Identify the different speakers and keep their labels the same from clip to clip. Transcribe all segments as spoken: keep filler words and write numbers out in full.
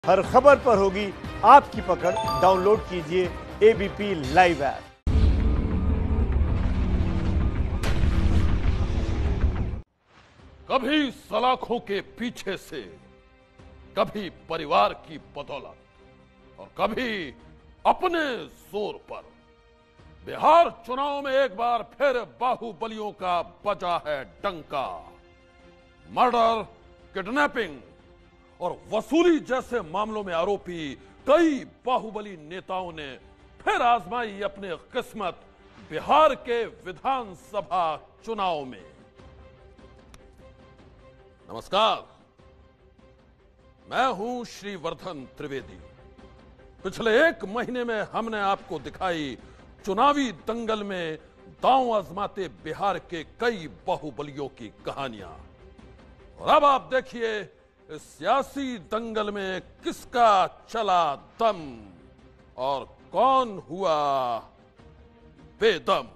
Speaker 1: हर खबर पर होगी आपकी पकड़। डाउनलोड कीजिए एबीपी लाइव ऐप।
Speaker 2: कभी सलाखों के पीछे से, कभी परिवार की बदौलत और कभी अपने जोर पर बिहार चुनाव में एक बार फिर बाहुबलियों का बजा है डंका। मर्डर, किडनैपिंग और वसूली जैसे मामलों में आरोपी कई बाहुबली नेताओं ने फिर आजमाई अपनी किस्मत बिहार के विधानसभा चुनाव में। नमस्कार, मैं हूं श्रीवर्धन त्रिवेदी। पिछले एक महीने में हमने आपको दिखाई चुनावी दंगल में दांव आजमाते बिहार के कई बाहुबलियों की कहानियां। और अब आप देखिए इस सियासी दंगल में किसका चला दम और कौन हुआ बेदम।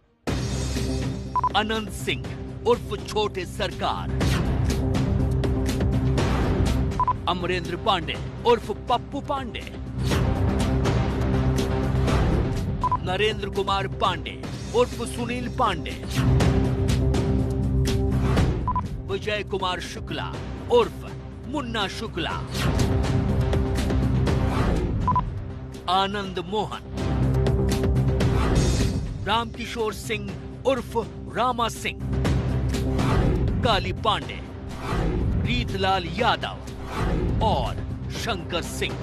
Speaker 3: अनंत सिंह उर्फ छोटे सरकार, अमरेंद्र पांडे उर्फ पप्पू पांडे, नरेंद्र कुमार पांडे उर्फ सुनील पांडे, विजय कुमार शुक्ला उर्फ मुन्ना शुक्ला, आनंद मोहन, रामकिशोर सिंह उर्फ रामा सिंह, काली पांडे, रीतलाल यादव और शंकर सिंह।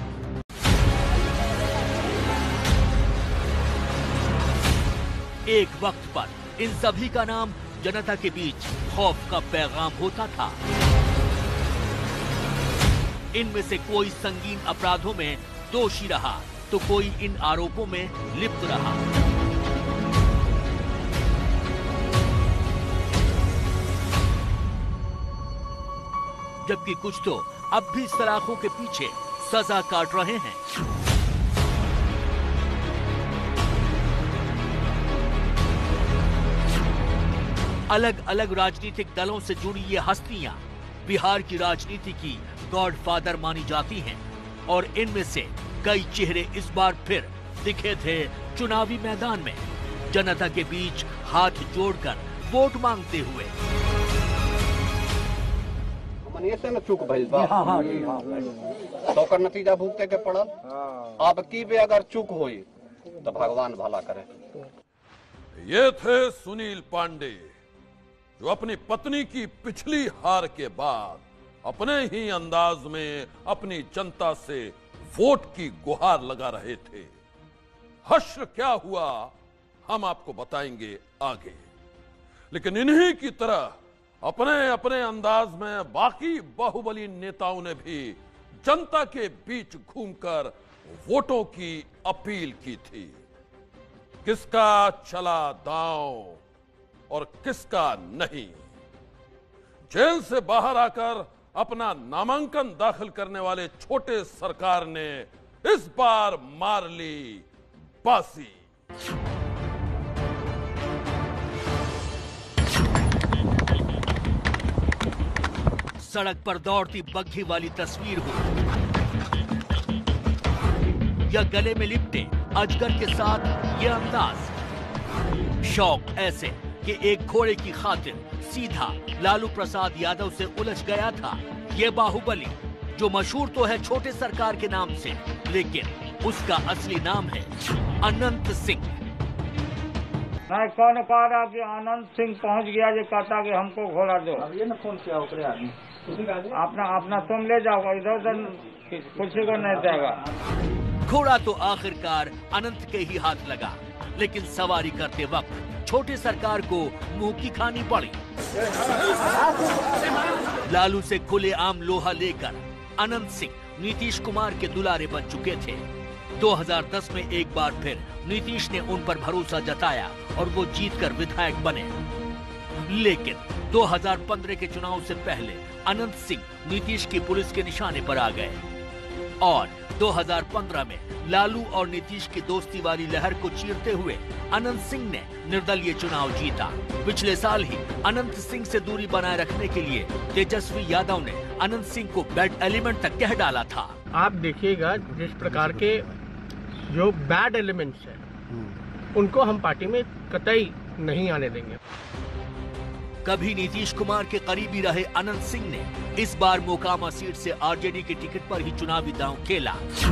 Speaker 3: एक वक्त पर इन सभी का नाम जनता के बीच खौफ का पैगाम होता था। इनमें से कोई संगीन अपराधों में दोषी रहा तो कोई इन आरोपों में लिप्त रहा। जबकि कुछ तो अब भी सलाखों के पीछे सजा काट रहे हैं। अलग अलग राजनीतिक दलों से जुड़ी ये हस्तियां बिहार की राजनीति की गॉडफादर मानी जाती हैं और इनमें से कई चेहरे इस बार फिर दिखे थे चुनावी मैदान में, जनता के बीच हाथ जोड़कर वोट मांगते हुए।
Speaker 4: से न चूक भइल बा, हाँ, हाँ, हाँ, तो कर नतीजा भुगते के पड़ल। अब की भी अगर चूक हुई तो भगवान भला करे।
Speaker 2: ये थे सुनील पांडे, जो अपनी पत्नी की पिछली हार के बाद अपने ही अंदाज में अपनी जनता से वोट की गुहार लगा रहे थे। हश्र क्या हुआ हम आपको बताएंगे आगे। लेकिन इन्हीं की तरह अपने अपने अंदाज में बाकी बाहुबली नेताओं ने भी जनता के बीच घूमकर वोटों की अपील की थी। किसका चला दांव और किसका नहीं। जेल से बाहर आकर अपना नामांकन दाखिल करने वाले छोटे सरकार ने इस बार मार ली बासी।
Speaker 3: सड़क पर दौड़ती बग्घी वाली तस्वीर हो या गले में लिपटे अजगर के साथ ये अंदाज, शौक ऐसे कि एक घोड़े की खातिर सीधा लालू प्रसाद यादव से उलझ गया था। ये बाहुबली जो मशहूर तो है छोटे सरकार के नाम से, लेकिन उसका असली नाम है अनंत सिंह।
Speaker 5: नहीं, कौन कह रहा कि अनंत सिंह पहुंच गया, जो कहता कि हमको घोड़ा दो। अब ये ना फोन किया आदमी, अपना अपना तुम ले जाओ, इधर उधर किसी को नहीं देगा।
Speaker 3: घोड़ा तो आखिरकार अनंत के ही हाथ लगा, लेकिन सवारी करते वक्त छोटे सरकार को मुंह की खानी पड़ी। लालू से खुलेआम लोहा लेकर अनंत सिंह नीतीश कुमार के दुलारे बन चुके थे। दो हज़ार दस में एक बार फिर नीतीश ने उन पर भरोसा जताया और वो जीतकर विधायक बने। लेकिन दो हज़ार पंद्रह के चुनाव से पहले अनंत सिंह नीतीश की पुलिस के निशाने पर आ गए और दो हज़ार पंद्रह में लालू और नीतीश की दोस्ती वाली लहर को चीरते हुए अनंत सिंह ने निर्दलीय चुनाव जीता। पिछले साल ही अनंत सिंह से दूरी बनाए रखने के लिए तेजस्वी यादव ने अनंत सिंह को बैड एलिमेंट तक कह डाला था।
Speaker 6: आप देखिएगा जिस प्रकार के जो बैड एलिमेंट्स हैं उनको हम पार्टी में कतई नहीं आने देंगे।
Speaker 3: कभी नीतीश कुमार के करीबी रहे अनंत सिंह ने इस बार मोकामा सीट से आरजेडी के टिकट पर ही चुनावी दांव खेला।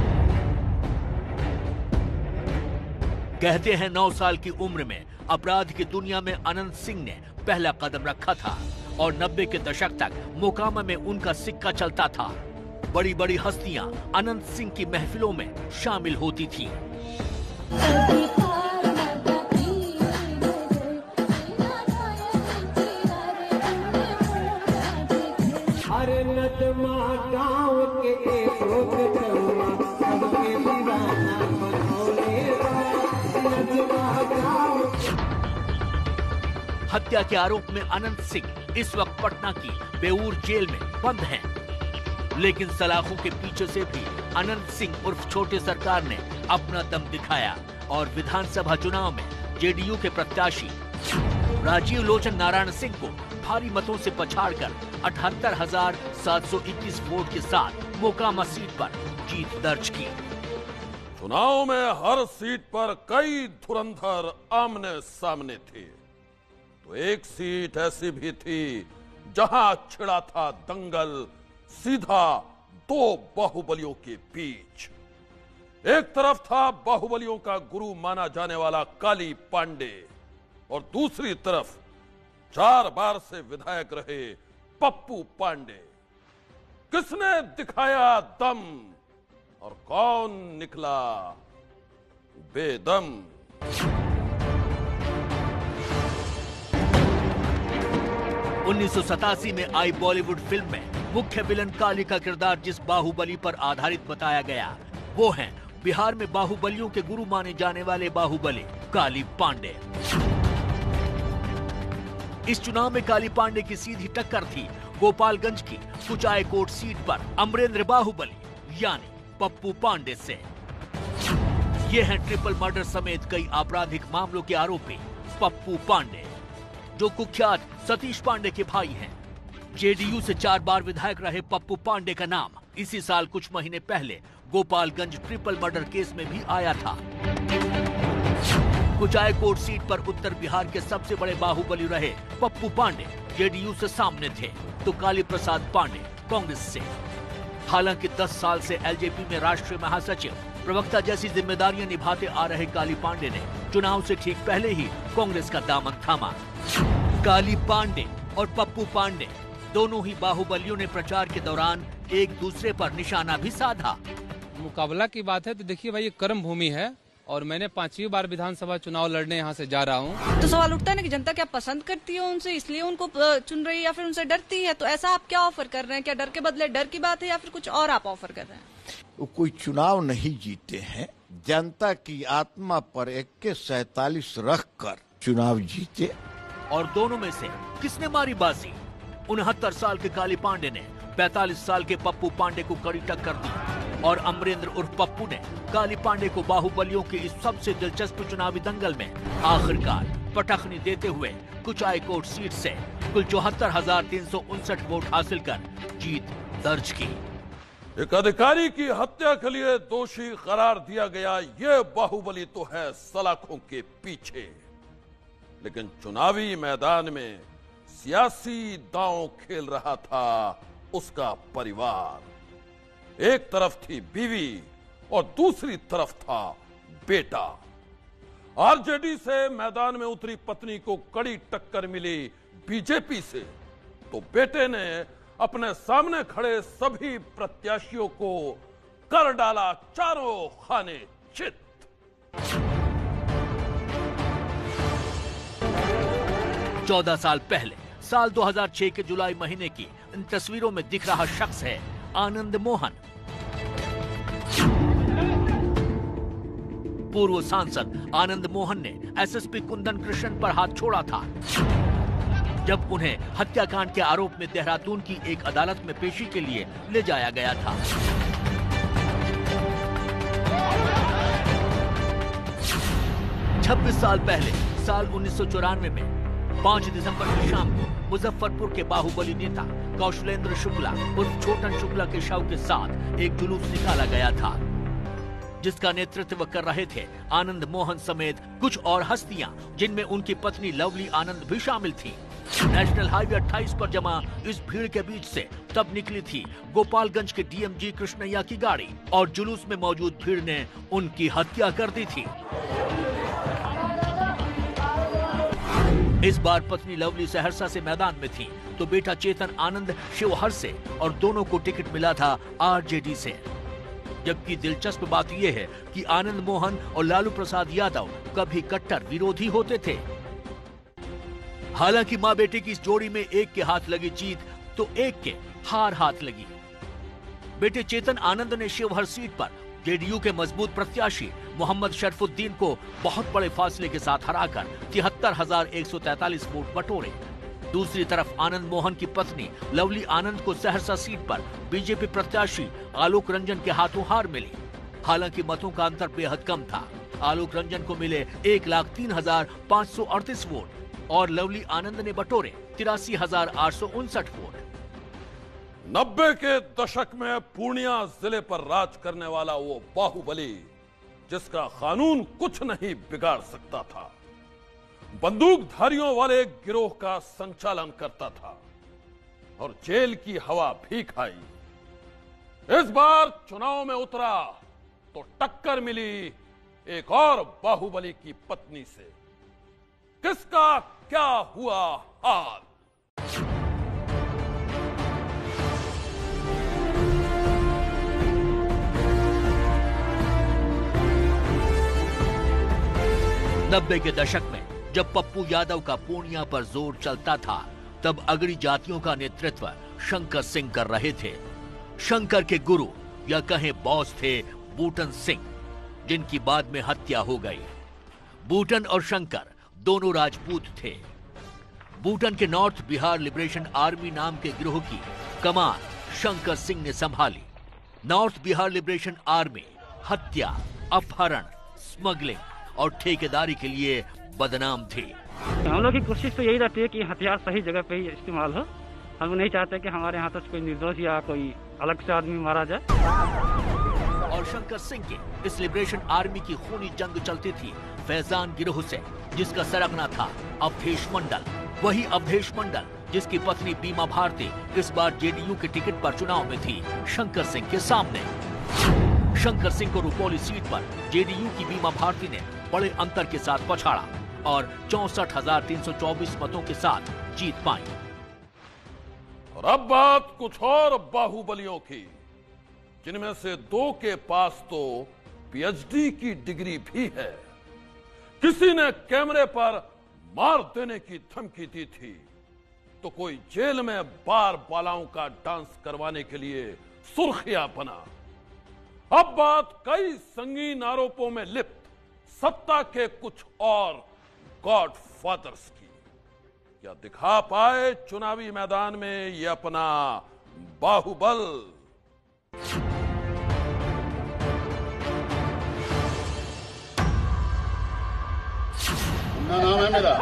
Speaker 3: कहते हैं नौ साल की उम्र में अपराध की दुनिया में अनंत सिंह ने पहला कदम रखा था और नब्बे के दशक तक मोकामा में उनका सिक्का चलता था। बड़ी बड़ी हस्तियां अनंत सिंह की महफिलों में शामिल होती थीं। हत्या के आरोप में अनंत सिंह इस वक्त पटना की बेऊर जेल में बंद हैं। लेकिन सलाखों के पीछे से भी अनंत सिंह उर्फ छोटे सरकार ने अपना दम दिखाया और विधानसभा चुनाव में जेडीयू के प्रत्याशी राजीव लोचन नारायण सिंह को भारी मतों से पछाड़कर अठहत्तर हजार सात सौ इक्कीस वोट के साथ मोकामा सीट पर जीत दर्ज की।
Speaker 2: चुनाव में हर सीट पर कई धुरंधर आमने सामने थे, तो एक सीट ऐसी भी थी जहां छिड़ा था दंगल सीधा दो बाहुबलियों के बीच। एक तरफ था बाहुबलियों का गुरु माना जाने वाला काली पांडे और दूसरी तरफ चार बार से विधायक रहे पप्पू पांडे। किसने दिखाया दम और कौन निकला बेदम?
Speaker 3: उन्नीस सौ सतासी में आई बॉलीवुड फिल्म में मुख्य विलन काली का किरदार जिस बाहुबली पर आधारित बताया गया वो हैं बिहार में बाहुबलियों के गुरु माने जाने वाले बाहुबली काली पांडे। इस चुनाव में काली पांडे की सीधी टक्कर थी गोपालगंज की कुचायकोट सीट पर अमरेंद्र बाहुबली यानी पप्पू पांडे से। ये हैं ट्रिपल मर्डर समेत कई आपराधिक मामलों के आरोपी पप्पू पांडे, जो कुख्यात सतीश पांडे के भाई हैं। जेडीयू से चार बार विधायक रहे पप्पू पांडे का नाम इसी साल कुछ महीने पहले गोपालगंज ट्रिपल मर्डर केस में भी आया था। कुचायकोट सीट पर उत्तर बिहार के सबसे बड़े बाहुबली रहे पप्पू पांडे जेडीयू से सामने थे, तो काली प्रसाद पांडे कांग्रेस से। हालांकि दस साल से एलजेपी में राष्ट्रीय महासचिव प्रवक्ता जैसी जिम्मेदारियां निभाते आ रहे काली पांडे ने चुनाव से ठीक पहले ही कांग्रेस का दामन थामा। काली पांडे और पप्पू पांडे दोनों ही बाहुबलियों ने प्रचार के दौरान एक दूसरे पर निशाना भी साधा।
Speaker 7: मुकाबला की बात है तो देखिए भाई, ये कर्म भूमि है और मैंने पांचवी बार विधानसभा चुनाव लड़ने यहाँ से जा रहा हूँ।
Speaker 8: तो सवाल उठता है ना कि जनता क्या पसंद करती है उनसे, इसलिए उनको चुन रही है या फिर उनसे डरती है? तो ऐसा आप क्या ऑफर कर रहे हैं? क्या डर के बदले डर की बात है या फिर कुछ और आप ऑफर कर रहे हैं?
Speaker 9: वो कोई चुनाव नहीं जीते हैं, जनता की आत्मा पर इक्कीस सैतालीस रख कर चुनाव जीते।
Speaker 3: और दोनों में से किसने मारी बाजी? उनहत्तर साल के काली पांडे ने पैंतालीस साल के पप्पू पांडे को कड़ी टक्कर दी और अमरेंद्र उर्फ पप्पू ने काली पांडे को बाहुबलियों के इस सबसे दिलचस्प चुनावी दंगल में आखिरकार पटखनी देते हुए कुचायकोट सीट से कुल चौहत्तर हजार तीन सौ उनसठ वोट हासिल कर जीत दर्ज की।
Speaker 2: एक अधिकारी की हत्या के लिए दोषी करार दिया गया ये बाहुबली तो है सलाखों के पीछे, लेकिन चुनावी मैदान में सियासी दांव खेल रहा था उसका परिवार। एक तरफ थी बीवी और दूसरी तरफ था बेटा। आरजेडी से मैदान में उतरी पत्नी को कड़ी टक्कर मिली बीजेपी से, तो बेटे ने अपने सामने खड़े सभी प्रत्याशियों को कर डाला चारों खाने चित।
Speaker 3: चौदह साल पहले साल दो हज़ार छह के जुलाई महीने की इन तस्वीरों में दिख रहा शख्स है आनंद मोहन। पूर्व सांसद आनंद मोहन ने एसएसपी कुंदन कृष्णन पर हाथ छोड़ा था जब उन्हें हत्याकांड के आरोप में देहरादून की एक अदालत में पेशी के लिए ले जाया गया था। छब्बीस साल पहले साल उन्नीस सौ चौरानवे में पाँच दिसंबर की शाम को मुजफ्फरपुर के बाहुबली नेता कौशलेंद्र शुक्ला उर्फ छोटन शुक्ला के शव के साथ एक जुलूस निकाला गया था, जिसका नेतृत्व कर रहे थे आनंद मोहन समेत कुछ और हस्तियां, जिनमें उनकी पत्नी लवली आनंद भी शामिल थी। नेशनल हाईवे अट्ठाईस पर जमा इस भीड़ के बीच से तब निकली थी गोपालगंज के डीएमजी कृष्णैया की गाड़ी और जुलूस में मौजूद भीड़ ने उनकी हत्या कर दी थी। इस बार पत्नी लवली सहरसा से मैदान में थी तो बेटा चेतन आनंद शिवहर से, और दोनों को टिकट मिला था आरजेडी से। जबकि दिलचस्प बात यह है कि आनंद मोहन और लालू प्रसाद यादव कभी कट्टर विरोधी होते थे। हालांकि मां बेटे की इस जोड़ी में एक के हाथ लगी जीत तो एक के हार हाथ लगी। बेटे चेतन आनंद ने शिवहर सीट पर जेडीयू के मजबूत प्रत्याशी मोहम्मद शरफुद्दीन को बहुत बड़े फासले के साथ हराकर तिहत्तर हजार एक सौ तैतालीस वोट बटोरे। दूसरी तरफ आनंद मोहन की पत्नी लवली आनंद को सहरसा सीट पर बीजेपी प्रत्याशी आलोक रंजन के हाथों हार मिली। हालांकि मतों का अंतर बेहद कम था। आलोक रंजन को मिले एक लाख तीन हजार पाँच सौ अड़तीस वोट और लवली आनंद ने बटोरे तिरासी हजार आठ सौ उनसठ वोट।
Speaker 2: नब्बे के दशक में पूर्णिया जिले पर राज करने वाला वो बाहुबली, जिसका कानून कुछ नहीं बिगाड़ सकता था, बंदूकधारियों वाले गिरोह का संचालन करता था और जेल की हवा भी खाई। इस बार चुनाव में उतरा तो टक्कर मिली एक और बाहुबली की पत्नी से। किसका क्या हुआ हाल?
Speaker 3: नब्बे के दशक में जब पप्पू यादव का पूर्णिया पर जोर चलता था, तब अगड़ी जातियों का नेतृत्व शंकर सिंह कर रहे थे। शंकर के गुरु या कहें बॉस थे बूटन सिंह, जिनकी बाद में हत्या हो गई। बूटन और शंकर दोनों राजपूत थे। बूटन के नॉर्थ बिहार लिबरेशन आर्मी नाम के गिरोह की कमान शंकर सिंह ने संभाली। नॉर्थ बिहार लिबरेशन आर्मी हत्या, अपहरण, स्मगलिंग और ठेकेदारी के लिए बदनाम थी।
Speaker 10: हम लोग की कोशिश तो यही रहती है कि हथियार सही जगह पे ही इस्तेमाल हो। हम नहीं चाहते कि हमारे यहाँ से कोई निर्दोष या कोई अलग से आदमी मारा जाए।
Speaker 3: और शंकर सिंह के इस लिबरेशन आर्मी की खूनी जंग चलती थी फैजान गिरोह से, जिसका सरगना था अवधेश मंडल। वही अवधेश मंडल जिसकी पत्नी बीमा भारती इस बार जेडीयू के टिकट पर चुनाव में थी शंकर सिंह के सामने। शंकर सिंह को रुपौली सीट पर जेडीयू की बीमा भारती ने बड़े अंतर के साथ पछाड़ा और चौसठ हजार तीन सौ चौबीस मतों के साथ जीत पाई।
Speaker 2: और अब बात कुछ और बाहुबलियों की, जिनमें से दो के पास तो पीएचडी की डिग्री भी है। किसी ने कैमरे पर मार देने की धमकी दी थी तो कोई जेल में बार बालाओं का डांस करवाने के लिए सुर्खियां बना। अब बात कई संगीन आरोपों में लिप्त सत्ता के कुछ और गॉड फादर्स की। क्या दिखा पाए चुनावी मैदान में ये अपना बाहुबल?
Speaker 11: ना नाम है मेरा।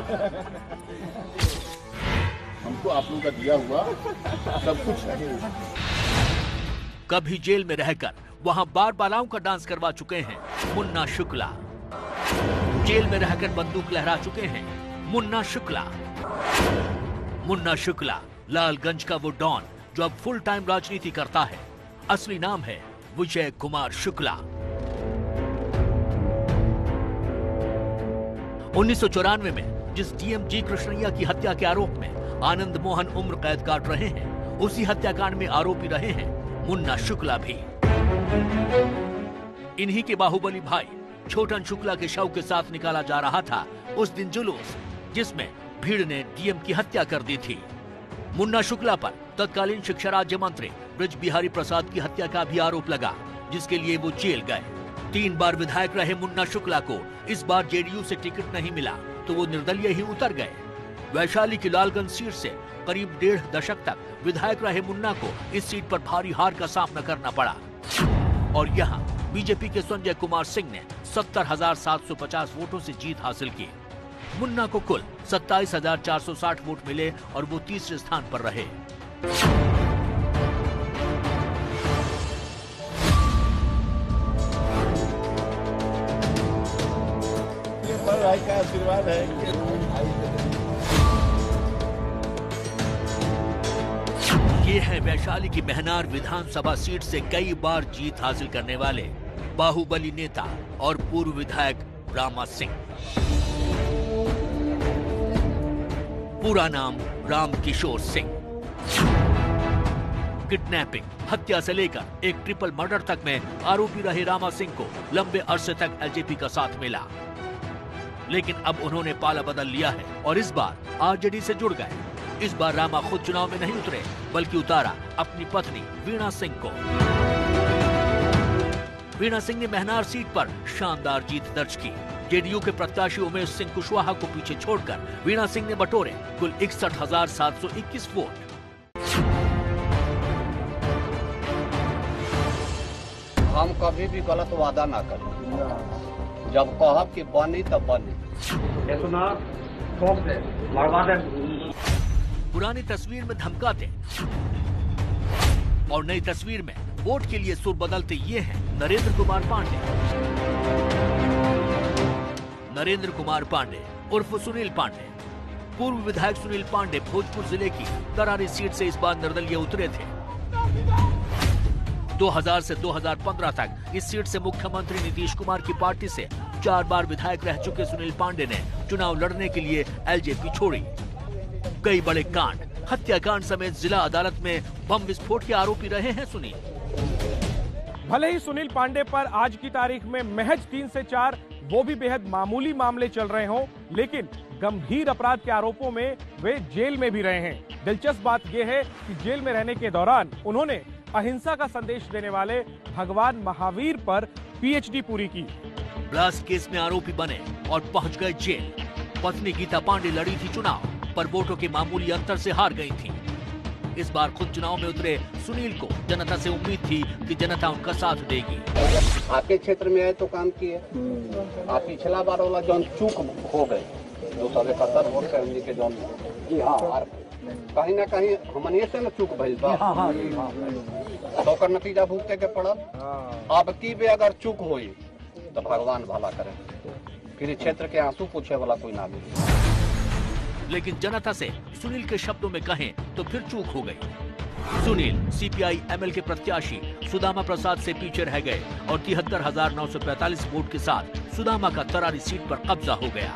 Speaker 11: हमको आप लोगों का दिया हुआ सब कुछ है।
Speaker 3: कभी जेल में रहकर वहां बार बालाओं का डांस करवा चुके हैं मुन्ना शुक्ला। जेल में रहकर बंदूक लहरा चुके हैं मुन्ना शुक्ला। मुन्ना शुक्ला लालगंज का वो डॉन जो अब फुल टाइम राजनीति करता है। असली नाम है विजय कुमार शुक्ला। उन्नीस सौ चौरानवे में जिस डीएमजी कृष्णैया की हत्या के आरोप में आनंद मोहन उम्र कैद काट रहे हैं, उसी हत्याकांड में आरोपी रहे हैं मुन्ना शुक्ला भी। इन्हीं के बाहुबली भाई छोटन शुक्ला के शव के साथ निकाला जा रहा था उस दिन जुलूस, जिसमें भीड़ ने डीएम की हत्या कर दी थी। मुन्ना शुक्ला पर तत्कालीन शिक्षा राज्य मंत्री ब्रज बिहारी प्रसाद की हत्या का भी आरोप लगा, जिसके लिए वो जेल गए। तीन बार विधायक रहे मुन्ना शुक्ला को इस बार जेडीयू से टिकट नहीं मिला तो वो निर्दलीय ही उतर गए। वैशाली की लालगंज सीट से करीब डेढ़ दशक तक विधायक रहे मुन्ना को इस सीट पर भारी हार का सामना करना पड़ा और यहाँ बीजेपी के संजय कुमार सिंह ने सत्तर हजार सात सौ पचास वोटों से जीत हासिल की। मुन्ना को कुल सत्ताईस हजार चार सौ साठ वोट मिले और वो तीसरे स्थान पर रहे।
Speaker 9: ये बड़ भाई का आशीर्वाद है।
Speaker 3: ये है वैशाली की महनार विधानसभा सीट से कई बार जीत हासिल करने वाले बाहुबली नेता और पूर्व विधायक रामा सिंह। पूरा नाम राम किशोर सिंह। किडनैपिंग, हत्या से लेकर एक ट्रिपल मर्डर तक में आरोपी रहे रामा सिंह को लंबे अरसे तक एलजेपी का साथ मिला, लेकिन अब उन्होंने पाला बदल लिया है और इस बार आरजेडी से जुड़ गए। इस बार रामा खुद चुनाव में नहीं उतरे, बल्कि उतारा अपनी पत्नी वीणा सिंह को। वीणा सिंह ने महनार सीट पर शानदार जीत दर्ज की। जेडीयू के प्रत्याशी उमेश सिंह कुशवाहा को पीछे छोड़कर वीणा सिंह ने बटोरे कुल इकसठ हजार सात सौ इक्कीस वोट।
Speaker 4: हम कभी भी गलत वादा ना करें, जब कहब कि बनी तब बनी।
Speaker 3: पुरानी तस्वीर में धमकाते और नई तस्वीर में वोट के लिए सुर बदलते ये हैं नरेंद्र कुमार पांडे। नरेंद्र कुमार पांडे उर्फ सुनील पांडे। पूर्व विधायक सुनील पांडे भोजपुर जिले की तरारी सीट से इस बार निर्दलीय उतरे थे। दो हज़ार से दो हज़ार पंद्रह तक इस सीट से मुख्यमंत्री नीतीश कुमार की पार्टी से चार बार विधायक रह चुके सुनील पांडे ने चुनाव लड़ने के लिए एलजेपी छोड़ी। कई बड़े कांड, हत्याकांड समेत जिला अदालत में बम विस्फोट के आरोपी रहे हैं सुनील।
Speaker 12: भले ही सुनील पांडे पर आज की तारीख में महज तीन से चार वो भी बेहद मामूली मामले चल रहे हों, लेकिन गंभीर अपराध के आरोपों में वे जेल में भी रहे हैं। दिलचस्प बात यह है कि जेल में रहने के दौरान उन्होंने अहिंसा का संदेश देने वाले भगवान महावीर पर पीएचडी पूरी की।
Speaker 3: ब्लास्ट केस में आरोपी बने और पहुंच गए जेल। पत्नी गीता पांडे लड़ी थी चुनाव, पर वोटों के मामूली अंतर से हार गई थी। इस बार खुद चुनाव में उतरे सुनील को जनता से उम्मीद थी कि जनता उनका साथ देगी।
Speaker 4: आपके क्षेत्र में आए तो काम किए। आप पिछला बार वाला जौन चूक हो गए, दो सौ इकहत्तर वोट से के जौन, जी हाँ, कहीं ना कहीं हमने से न चूक भइल बा, तो ओकर नतीजा भुगते के पड़ल। अब की बे अगर चूक हुई तो भगवान भला करे, फिर क्षेत्र के आंसू पूछे वाला कोई ना मिले।
Speaker 3: लेकिन जनता से सुनील के शब्दों में कहें तो फिर चूक हो गई। सुनील सीपीआई एमएल के प्रत्याशी सुदामा प्रसाद से पीछे रह गए और तिहत्तर हजार नौ सौ पैंतालीस वोट के साथ सुदामा का तरारी सीट पर कब्जा हो गया।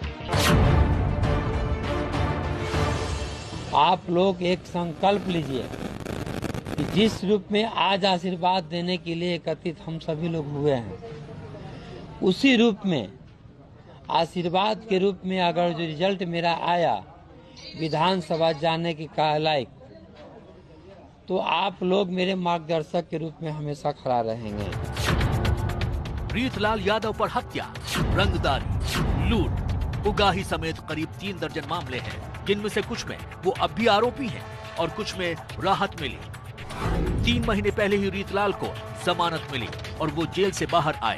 Speaker 13: आप लोग एक संकल्प लीजिए कि जिस रूप में आज आशीर्वाद देने के लिए एकत्रित हम सभी लोग हुए हैं, उसी रूप में आशीर्वाद के रूप में अगर जो रिजल्ट मेरा आया विधानसभा जाने के लायक, तो आप लोग मेरे मार्गदर्शक के रूप में हमेशा खड़ा रहेंगे।
Speaker 3: रीतलाल यादव पर हत्या, रंगदारी, लूट, उगाही समेत करीब तीन दर्जन मामले हैं, जिनमें से कुछ में वो अब भी आरोपी हैं और कुछ में राहत मिली। तीन महीने पहले ही रीतलाल को जमानत मिली और वो जेल से बाहर आए।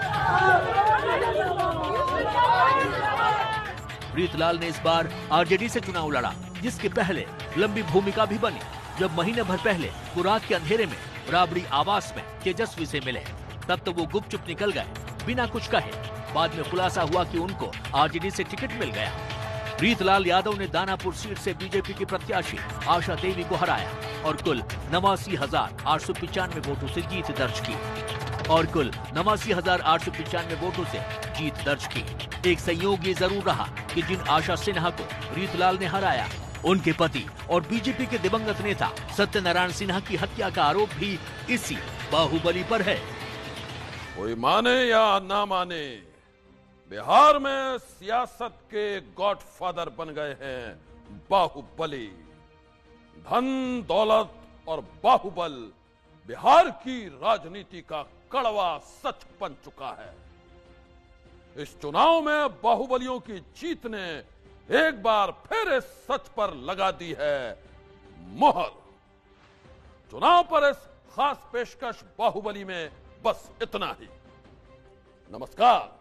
Speaker 3: रीतलाल ने इस बार आरजेडी से चुनाव लड़ा, जिसके पहले लंबी भूमिका भी बनी। जब महीने भर पहले वो रात के अंधेरे में राबड़ी आवास में तेजस्वी से मिले, तब तो वो गुपचुप निकल गए बिना कुछ कहे। बाद में खुलासा हुआ कि उनको आरजेडी से टिकट मिल गया। रीतलाल यादव ने दानापुर सीट से बीजेपी की प्रत्याशी आशा देवी को हराया और कुल नवासी हजार आठ सौ पिचानवे वोटों से जीत दर्ज की और कुल नवासी हजार आठ सौ पिचानवे वोटों से जीत दर्ज की। एक संयोग ये जरूर रहा कि जिन आशा सिन्हा को रीतलाल ने हराया, उनके पति और बीजेपी के दिवंगत नेता सत्यनारायण सिन्हा की हत्या का आरोप भी इसी बाहुबली पर है।
Speaker 2: कोई माने या ना माने, बिहार में सियासत के गॉडफादर बन गए हैं बाहुबली। धन, दौलत और बाहुबल बिहार की राजनीति का कड़वा सच बन चुका है। इस चुनाव में बाहुबलियों की जीत ने एक बार फिर इस सच पर लगा दी है मोहर। चुनाव पर इस खास पेशकश बाहुबली में बस इतना ही। नमस्कार।